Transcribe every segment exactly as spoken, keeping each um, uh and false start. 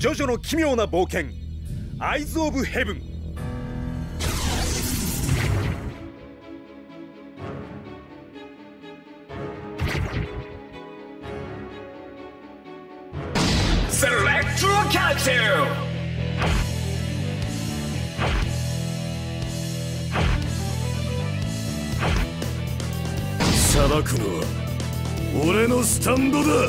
ジョジョの奇妙な冒険アイズ・オブ・ヘブン。 セレクトキャラクター裁くのは俺のスタンドだ。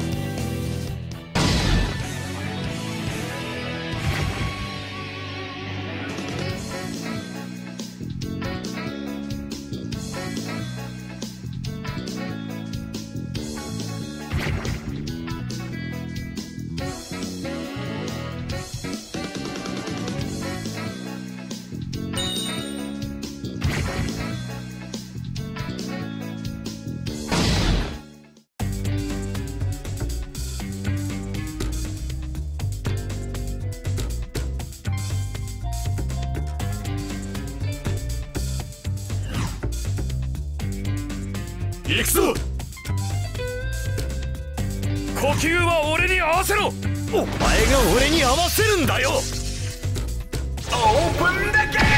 行くぞ。呼吸は俺に合わせろ。お前が俺に合わせるんだよ。 オープンだけ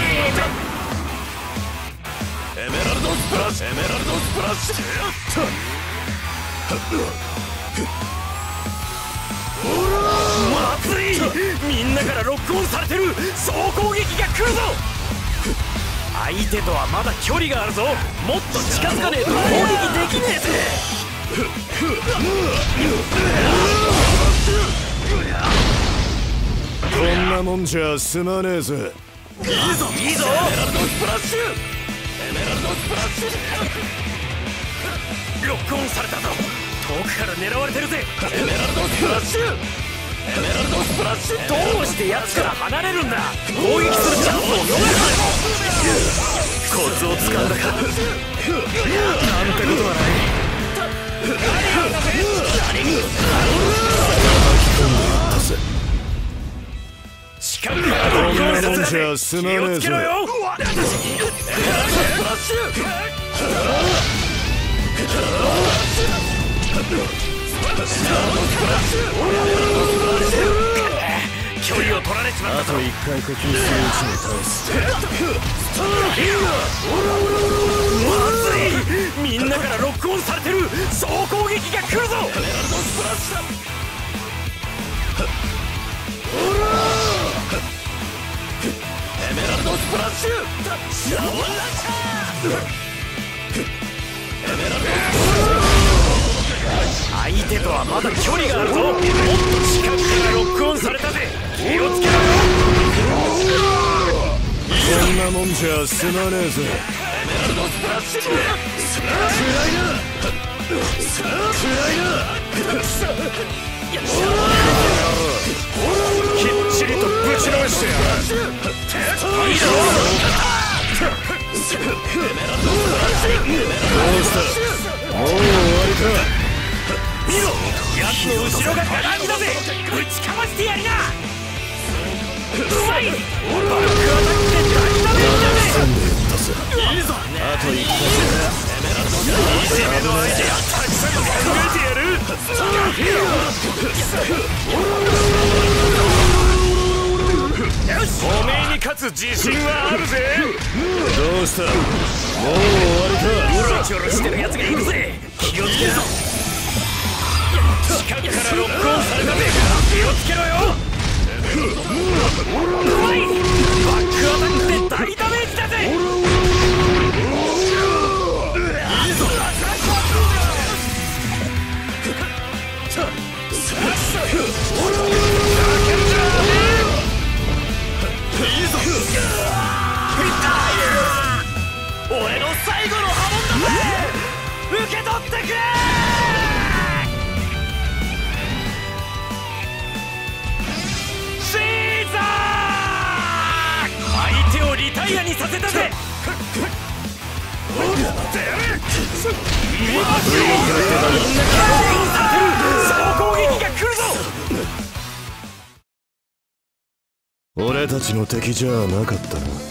エメラルドスプラッシュエメラルドスプラッシュ。まずい。みんなからロックオンされてる。総攻撃が来るぞ。相手とはまだ距離があるぞ。もっと近づかねえと攻撃できねえぜ。こんなもんじゃ済まねえぜ。いいぞいいぞ。エメラルドスプラッシュエメラルドスプラッシュ。ロックオンされたぞ。遠くから狙われてるぜ。エメラルドスプラッシュエメラルドスプラッシュ。どうして奴から離れるんだ。攻撃するチャンスを逃す。コツをつかんだか。なんてことはない。近くからロックオンさせたぜ。気をつけろよ。エメラルドスプラッシュ。距離を取られちまったぞ。あと一回呼吸するうちに倒す。まずい。みんなからロックオンされてる。総攻撃が来るぞ。エメラルドスプラッシュだ。エメラルドスプラッシュ。シャボンランチャー。エメラルドスプラッシュ。相手とはまだ距離があるぞ。もっと近くからロックオンされたぜ。気をつけろよ。こんなもんじゃ済まねえぜ。エメラルドスプラッシュ。暗いな暗いな。きっちりとぶちのめしてやる。いいぞ。エメラルドスプラッシュ。どうしたもう終わりか。見ろ、奴の後ろがガラ空きだぜ。ぶちかましてやりな。うまい。バックアタックで大ダメージだぜ。いいぞ。あといっかいだ。エメラルドスプラッシュ。いじめのアイデアたくさん考えてやる。よし、おめえに勝つ自信はあるぜ。どうしたもう終わりか。うろちょろしてる奴がいるぜ。気をつけろ。近くからロックオンされたぜ。気をつけろよ。うまい。バックアタックで大ダメージだぜ。いいぞ。俺の最後の波紋だぜ。受け取ってくれ。相手をリタイアにさせたぜ。俺たちの敵じゃなかったな。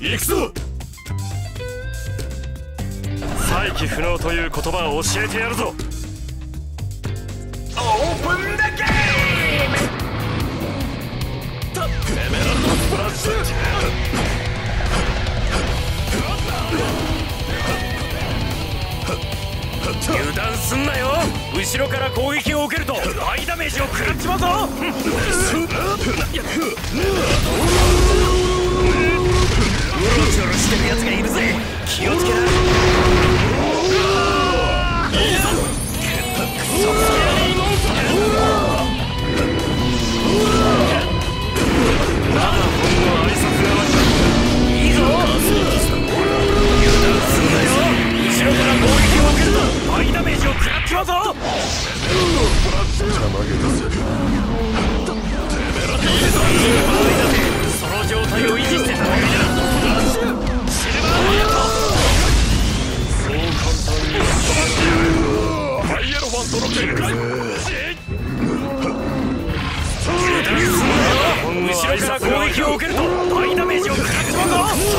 行くぞ。再起不能という言葉を教えてやるぞ。 Open the game! エメラルドスプラッシュ。油断すんなよ。後ろから攻撃を受けると大ダメージを食らっちまうぞ。うろちょろしてるやつがいるぜ。気をつけな。いいぞ。まだほんの挨拶がましいいぞ。油断すんなよ。後ろから攻撃を受けると大ダメージを食らっちまうぞ。その状態を維持して戦いだ。シルバーハイヤーそう簡単にハイエロファントの限界。油断すんなよ。後ろから攻撃を受けると大ダメージを食らっちまうぞ。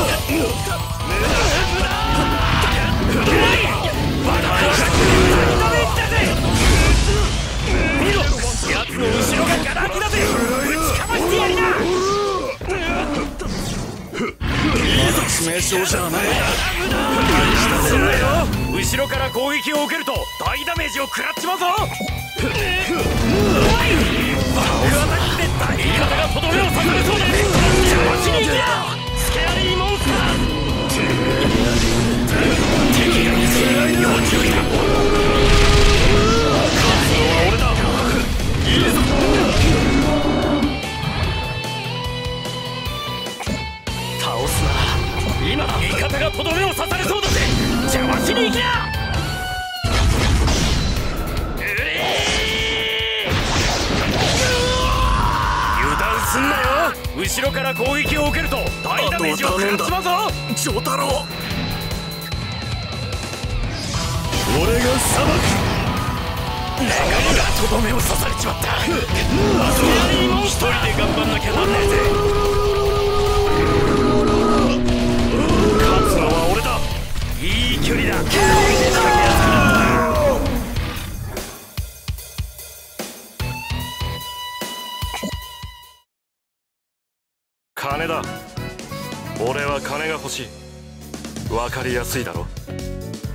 まだ大ダメージだぜ。見ろ、やつの後ろがガラ空きだぜ。ぶちかましてやりな。致命傷じゃない。すんなよ。後ろから攻撃を受けると大ダメージを食らっちまうぞ。バックアタックで大味方がとどめを刺されそうだ。邪魔しに行けや。スケアリーモンスター。敵が見つけ要注意だ。勝つのは俺だ。いいぞ。倒すなら今だ。味方がとどめを刺されそうだぜ。邪魔しに行けや。油断すんなよ。後ろから攻撃を受けると大ダメージを食らっちまうぞ。丈太郎、俺が裁く。仲間がとどめを刺されちまった。一人で頑張んなきゃなんねえぜ。勝つのは俺だ。いい距離だ。仕掛けやすくなった。金だ。俺は金が欲しい。分かりやすいだろ。